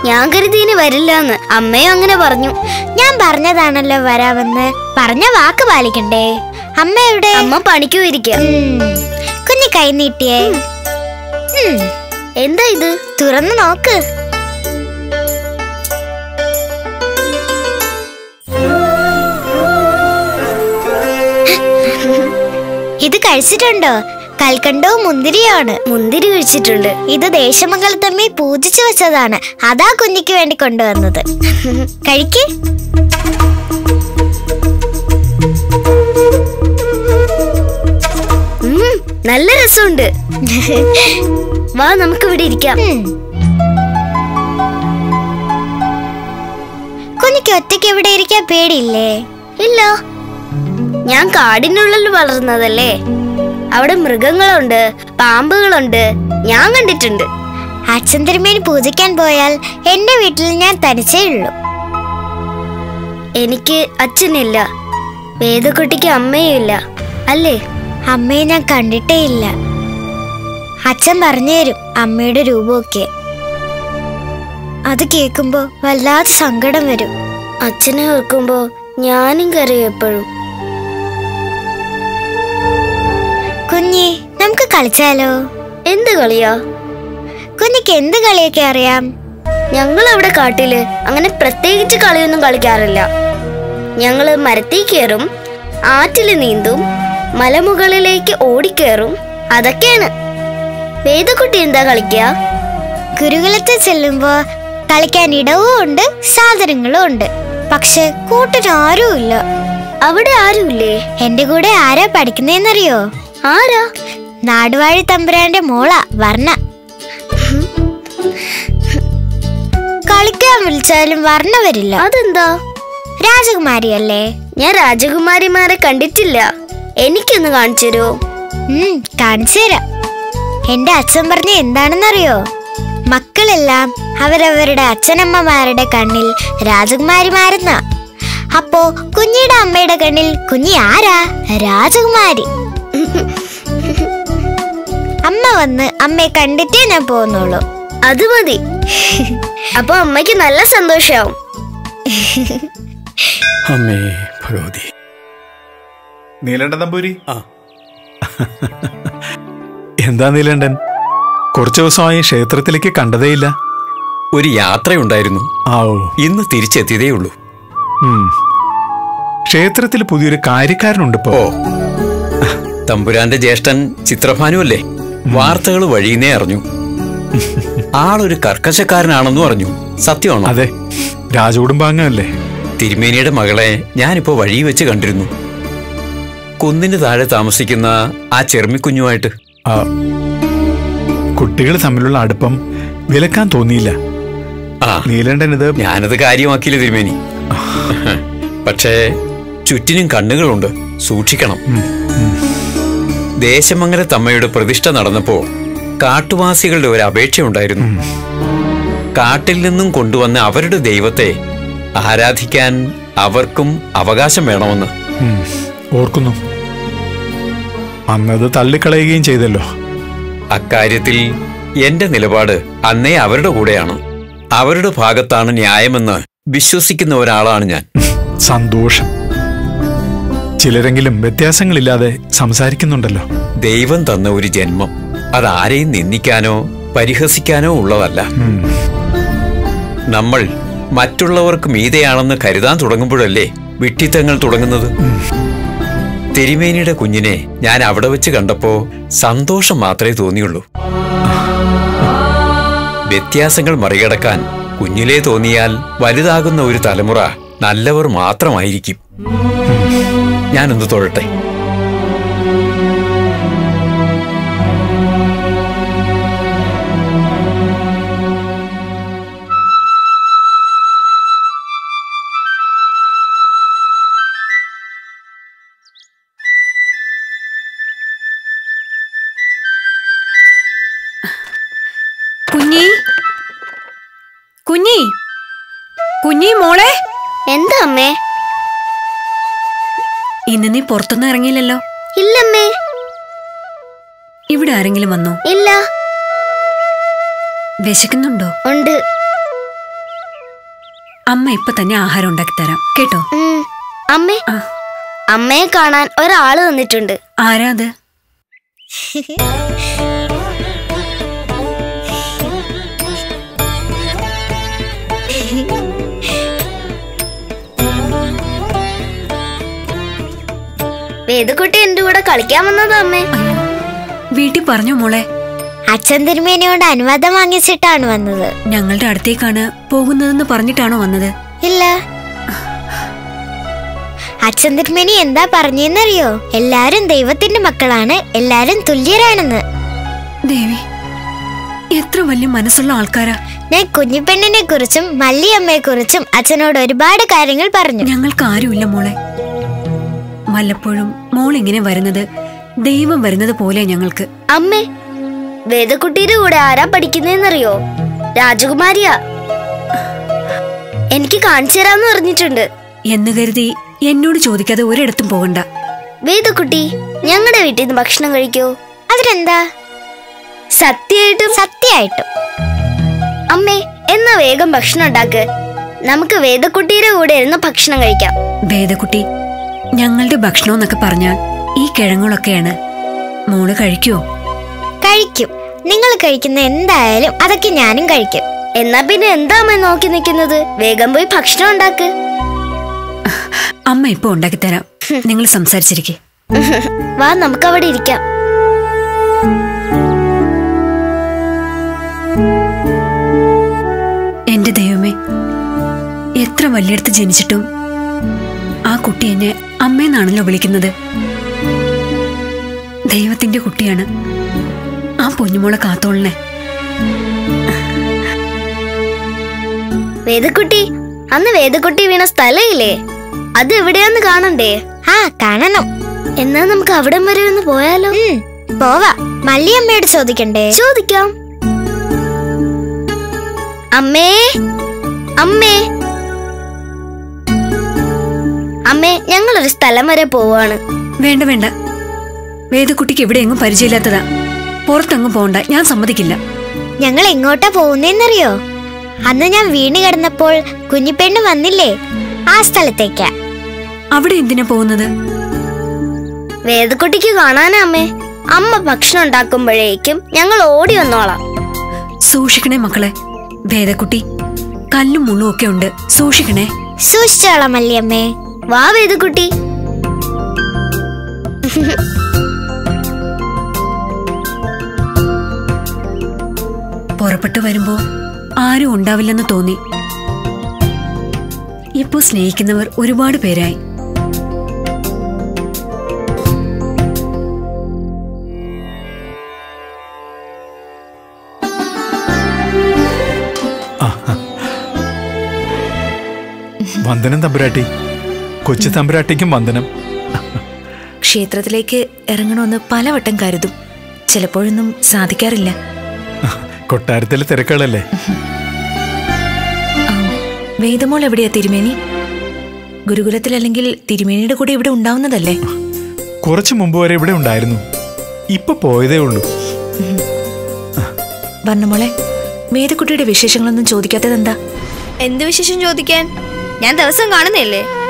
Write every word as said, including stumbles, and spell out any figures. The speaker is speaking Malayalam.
ഞാൻ കരുതിന് വരില്ലാന്ന്. അമ്മയും അങ്ങനെ പറഞ്ഞു. ഞാൻ പറഞ്ഞതാണല്ലോ വരാമെന്ന്. പറഞ്ഞ വാക്ക് പാലിക്കണ്ടേ? അമ്മ എവിടെ? അമ്മ പണിക്ക് പോയിരിക്കുക. കുഞ്ഞി കൈ നീട്ടിയേ. എന്താ ഇത്? തുറന്നു നോക്ക്. ഇത് കഴിച്ചിട്ടുണ്ടോ? കൽക്കണ്ടവും മുന്തിരിയാണ്. മുന്തിരി കഴിച്ചിട്ടുണ്ട്. ഇത് ദേശമംഗലത്തമ്മി പൂജിച്ചു വെച്ചതാണ്. അതാ കുഞ്ഞിക്ക് വേണ്ടി കൊണ്ടുവന്നത്. കഴിക്ക്. നല്ല രസമുണ്ട്. വാ, നമുക്ക് ഇവിടെ ഇരിക്കാം. കുഞ്ഞിക്ക് ഒറ്റയ്ക്ക് ഇവിടെ ഇരിക്കാൻ പേടിയില്ലേ? ഇല്ല, ഞാൻ കാടിനുള്ളിൽ വളർന്നതല്ലേ. അവിടെ മൃഗങ്ങളുണ്ട്, പാമ്പുകളുണ്ട്, ഞാൻ കണ്ടിട്ടുണ്ട്. അച്ഛൻ തിരുമേനി പൂജിക്കാൻ പോയാൽ എന്റെ വീട്ടിൽ ഞാൻ തനിച്ചേ ഉള്ളൂ. എനിക്ക് അച്ഛനില്ല, വേദക്കുട്ടിക്ക് അമ്മയും ഇല്ല അല്ലേ? അമ്മയെ ഞാൻ കണ്ടിട്ടേ ഇല്ല. അച്ഛൻ പറഞ്ഞു തരും അമ്മയുടെ രൂപമൊക്കെ. അത് കേൾക്കുമ്പോ വല്ലാതെ സങ്കടം വരും. അച്ഛനെ ഓർക്കുമ്പോ ഞാനും കരയും എപ്പോഴും. കുഞ്ഞി, നമുക്ക് കളിച്ചാലോ? എന്ത് കളിയാ? കുഞ്ഞിക്ക് എന്ത് കളിയൊക്കെ അറിയാം? ഞങ്ങൾ അവിടെ കാട്ടില് അങ്ങനെ പ്രത്യേകിച്ച് കളിയൊന്നും കളിക്കാറില്ല. ഞങ്ങള് മരത്തിൽ കയറും, ആറ്റില് നീന്തും, മലമുകളിലേക്ക് ഓടിക്കേറും, അതൊക്കെയാണ്. വേദക്കുട്ടി എന്താ കളിക്കുക? ഗുരുകുലത്തിൽ ചെല്ലുമ്പോ കളിക്കാൻ ഇടവും ഉണ്ട്, സാധനങ്ങളും ഉണ്ട്. പക്ഷെ കൂട്ടിന് ആരുമില്ല. അവിടെ ആരുമില്ലേ? എന്റെ കൂടെ ആരാ പഠിക്കുന്നേന്നറിയോ? ആരാ? നാടുവാഴി തമ്പുരാന്റെ മോളാ വർണ്ണ. കളിക്കാൻ വിളിച്ചാലും വർണ്ണ വരില്ല. അതെന്താ? രാജകുമാരിയല്ലേ. ഞാൻ രാജകുമാരിമാരെ കണ്ടിട്ടില്ല. എനിക്കൊന്ന് കാണിച്ചു തരുമോ? ഉം കാണിച്ചു തരാം. എന്റെ അച്ഛൻ പറഞ്ഞ എന്താണെന്നറിയോ? മക്കളെല്ലാം അവരവരുടെ അച്ഛനമ്മമാരുടെ കണ്ണിൽ രാജകുമാരിമാരെന്നാ. അപ്പോ കുഞ്ഞിയുടെ അമ്മയുടെ കണ്ണിൽ കുഞ്ഞി ആരാ? രാജകുമാരി. അമ്മ വന്ന് അമ്മയെ കണ്ടിട്ടേ ഞാൻ പോകുന്നുള്ളൂ. അത് മതി. അപ്പൊ അമ്മയ്ക്ക് നല്ല സന്തോഷാവും. അമ്മേ ഭഗവതി. നീലണ്ടൻ നമ്പൂരി. ആ എന്താ നീലണ്ടൻ, കുറച്ചു ദിവസമായി ക്ഷേത്രത്തിലേക്ക് കണ്ടതേയില്ല. ഒരു യാത്രയുണ്ടായിരുന്നു. ആ ഓ, ഇന്ന് തിരിച്ചെത്തിയതേ ഉള്ളൂ. ക്ഷേത്രത്തിൽ പുതിയൊരു കാര്യക്കാരനുണ്ട് ഇപ്പോ. തമ്പുരാന്റെ ജ്യേഷ്ഠൻ ചിത്രഭാനു അല്ലേ? വാർത്തകൾ വഴിയുന്നേ അറിഞ്ഞു. ആളൊരു കർക്കശക്കാരനാണെന്നും അറിഞ്ഞു. സത്യമാണോ? അതെ, രാജകുടുംബാംഗമല്ലേ. തിരുമേനിയുടെ മകളെ ഞാനിപ്പോ വഴി വെച്ച് കണ്ടിരുന്നു. കുന്നിന് താഴെ താമസിക്കുന്ന ആ ചെറുമിക്കുഞ്ഞുമായിട്ട്. കുട്ടികൾ തമ്മിലുള്ള അടുപ്പം വിലക്കാൻ തോന്നിയില്ല. ആ നീലണ്ടനിത് ഞാനത് കാര്യമാക്കിയില്ല തിരുമേനി. പക്ഷേ ചുറ്റിനും കണ്ണുകളുണ്ട്, സൂക്ഷിക്കണം. ദേശമംഗലത്തമ്മയുടെ പ്രതിഷ്ഠ നടന്നപ്പോ കാട്ടുവാസികളുടെ ഒരു അപേക്ഷയുണ്ടായിരുന്നു. കാട്ടിൽ നിന്നും കൊണ്ടുവന്ന അവരുടെ ദൈവത്തെ ആരാധിക്കാൻ അവർക്കും അവകാശം വേണമെന്ന്. ഓർക്കുന്നു, അന്നത് തള്ളിക്കളയുകയും ചെയ്തല്ലോ. അക്കാര്യത്തിൽ എന്റെ നിലപാട് അന്നേ അവരുടെ കൂടെയാണ്. അവരുടെ ഭാഗത്താണ് ന്യായമെന്ന് വിശ്വസിക്കുന്ന ഒരാളാണ് ഞാൻ. സന്തോഷം. ചിലരെങ്കിലും വ്യത്യാസങ്ങളില്ലാതെ സംസാരിക്കുന്നുണ്ടല്ലോ. ദൈവം തന്ന ഒരു ജന്മം അതാരെയും നിന്ദിക്കാനോ പരിഹസിക്കാനോ ഉള്ളതല്ല. നമ്മൾ മറ്റുള്ളവർക്ക് മീതെയാണെന്ന് കരുതാൻ തുടങ്ങുമ്പോഴല്ലേ വിഡ്ഢിത്തങ്ങൾ തുടങ്ങുന്നത്. തിരുമേനിയുടെ കുഞ്ഞിനെ ഞാൻ അവിടെ വെച്ച് കണ്ടപ്പോ സന്തോഷം മാത്രമേ തോന്നിയുള്ളൂ. വ്യത്യാസങ്ങൾ മറികടക്കാൻ കുഞ്ഞിലേ തോന്നിയാൽ വലുതാകുന്ന ഒരു തലമുറ നല്ലവർ മാത്രമായിരിക്കും. ഞാനൊന്ന് തൊഴട്ടെ. കുഞ്ഞി, കുഞ്ഞി, കുഞ്ഞി മോളെ. എന്താ അമ്മേ? ഇന്ന് നീ പുറത്തൊന്നും ഇറങ്ങിയില്ലല്ലോ. ഇല്ലമ്മേ. ഇവിടെ ആരെങ്കിലും വന്നോ? ഇല്ല. വിശക്കുന്നുണ്ടോ? ഉണ്ട്. അമ്മ ഇപ്പൊ തന്നെ ആഹാരം ഉണ്ടാക്കി തരാം കേട്ടോ. ഉം. അമ്മേ, ആ. അമ്മയെ കാണാൻ ഒരാള് വന്നിട്ടുണ്ട്. ആരാ അത്? വേദക്കുട്ടി എന്റെ കൂടെ കളിക്കാൻ വന്നതാ അമ്മേ. വീട്ടിൽ പറഞ്ഞോ മോളെ? അച്ഛൻ തിരുമേനിയോട് അനുവാദം വാങ്ങിച്ചിട്ടാണ് വന്നത്. ഞങ്ങളുടെ അടുത്തേക്കാണ് പോകുന്നതെന്ന് പറഞ്ഞിട്ടാണോ വന്നത്? ഇല്ല, അച്ഛൻ തിരുമേനി എന്താ പറഞ്ഞെന്നറിയോ? എല്ലാരും ദൈവത്തിന്റെ മക്കളാണ്, എല്ലാരും തുല്യരാണെന്ന്. ദേവി, എത്ര വലിയ മനസ്സുള്ള ആൾക്കാരാ. ഞാൻ കുഞ്ഞിപ്പെണ്ണിനെ കുറിച്ചും മല്ലിയമ്മയെ കുറിച്ചും അച്ഛനോട് ഒരുപാട് കാര്യങ്ങൾ പറഞ്ഞു. ഞങ്ങൾക്ക് ആരുമില്ല മോളെ. വല്ലപ്പോഴും മോൾ ഇങ്ങനെ വരുന്നത് ദൈവം വരുന്നത് പോലെ ഞങ്ങൾക്ക്. അമ്മേ, വേദക്കുട്ടിയുടെ കൂടെ ആരാ പഠിക്കുന്നതെന്നറിയോ? രാജകുമാരിയാ. എനിക്ക് കാണിച്ചു തരാന്ന് പറഞ്ഞിട്ടുണ്ട്. എന്ന് കരുതി എന്നോട് ചോദിക്കാതെ ഒരിടത്തും പോകണ്ട. വേദക്കുട്ടി, ഞങ്ങളുടെ വീട്ടിൽ നിന്ന് ഭക്ഷണം കഴിക്കോ? അതിനെന്താ? സത്യമായിട്ടും? സത്യമായിട്ടും. അമ്മേ, എന്നാ വേഗം ഭക്ഷണം ഉണ്ടാക്ക്. നമുക്ക് വേദക്കുട്ടിയുടെ കൂടെ ഇരുന്ന് ഭക്ഷണം കഴിക്കാം. വേദക്കുട്ടി, ഞങ്ങളുടെ ഭക്ഷണം എന്നൊക്കെ പറഞ്ഞാൽ ഈ കിഴങ്ങുകളൊക്കെയാണ്. മോള് കഴിക്കുവോ? കഴിക്കും. നിങ്ങൾ കഴിക്കുന്ന എന്തായാലും അതൊക്കെ ഞാനും കഴിക്കും. എന്നാ പിന്നെ എന്താ അമ്മ നോക്കി നിൽക്കുന്നത്? വേഗം പോയി ഭക്ഷണം ഉണ്ടാക്ക്. അമ്മ ഇപ്പൊ ഉണ്ടാക്കി തരാം. നിങ്ങൾ സംസാരിച്ചിരിക്കെ. വാ, നമുക്ക് അവിടെ ഇരിക്കാം. എന്റെ ദൈവമേ, എത്ര വലിയടത്ത് ജനിച്ചിട്ടും ആ കുട്ടി എന്നെ അമ്മേന്നാണല്ലോ വിളിക്കുന്നത്. ദൈവത്തിന്റെ കുട്ടിയാണ്. ആ പൊന്നുമോളെ കാത്തോളണേ. വേദക്കുട്ടി, അന്ന് വേദക്കുട്ടി വീണ സ്ഥലമില്ലേ, അത് എവിടെയാന്ന് കാണണ്ടേ? ആ, കാണണം. എന്നാ നമുക്ക് അവിടം വരെ ഒന്ന് പോയാലോ? ഉം, പോവാ. മല്ലിയമ്മയോട് ചോദിക്കണ്ടേ? ചോദിക്കാം. അമ്മേ, അമ്മേ, അമ്മേ, ഞങ്ങളൊരു സ്ഥലം വരെ പോവാണ്. വേണ്ട വേണ്ട, വേദക്കുട്ടിക്ക് ഇവിടെ എങ്ങും പരിചയമില്ലാത്തതാ. പുറത്തെങ്ങും പോണ്ട, ഞാൻ സമ്മതിക്കില്ല. ഞങ്ങൾ എങ്ങോട്ടാ പോകുന്നേന്നറിയോ? അന്ന് ഞാൻ വീണ് കിടന്നപ്പോൾ കുഞ്ഞിപ്പെണ്ണ് വന്നില്ലേ, ആ സ്ഥലത്തേക്കാ. അവിടെ എന്തിനാ പോകുന്നത്? വേദക്കുട്ടിക്ക് കാണാനാ അമ്മേ. അമ്മ ഭക്ഷണം ഉണ്ടാക്കുമ്പോഴേക്കും ഞങ്ങൾ ഓടി വന്നോളാം. സൂക്ഷിക്കണേ മക്കളെ. വേദക്കുട്ടി, കല്ലും മുള്ളും ഒക്കെ ഉണ്ട്, സൂക്ഷിക്കണേ. സൂക്ഷിച്ചോളാം മല്ലിയമ്മേ. വാ വേദക്കുട്ടി. പുറപ്പെട്ടു വരുമ്പോ ആരും ഉണ്ടാവില്ലെന്ന് തോന്നി. ഇപ്പോ സ്നേഹിക്കുന്നവർ ഒരുപാട് പേരായി. വന്ദനം തമ്പുരാട്ടി. കൊച്ചു തമ്പുരാട്ടിക്കും വന്ദനം. ക്ഷേത്രത്തിലേക്ക് ഇറങ്ങണമെന്ന് പലവട്ടം കരുതും, ചിലപ്പോഴൊന്നും സാധിക്കാറില്ല. കൊട്ടാരത്തിലെ തിരക്കുകളല്ലേ. വേദമോൾ എവിടെയാ തിരുമേനി? ഗുരുകുലത്തിലല്ലെങ്കിൽ തിരുമേനിയുടെ കൂടെ ഇവിടെ ഉണ്ടാവുന്നതല്ലേ? കുറച്ചു മുമ്പ് വരെ ഇവിടെ ഉണ്ടായിരുന്നു, ഇപ്പൊ പോയതേ ഉള്ളൂ. വർണ്ണമോളെ, വേദക്കുട്ടിയുടെ വിശേഷങ്ങളൊന്നും ചോദിക്കാത്തതെന്താ? എന്ത് വിശേഷം ചോദിക്കാൻ? ഞാൻ ദിവസം കാണുന്നില്ലേ?